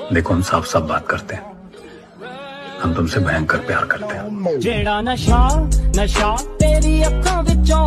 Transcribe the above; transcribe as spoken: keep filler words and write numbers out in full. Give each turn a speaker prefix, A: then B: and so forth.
A: देखो हम साफ साफ बात करते हैं, हम तुमसे भयंकर प्यार करते हैं।
B: जेड़ा नशा नशा तेरी अखों विचों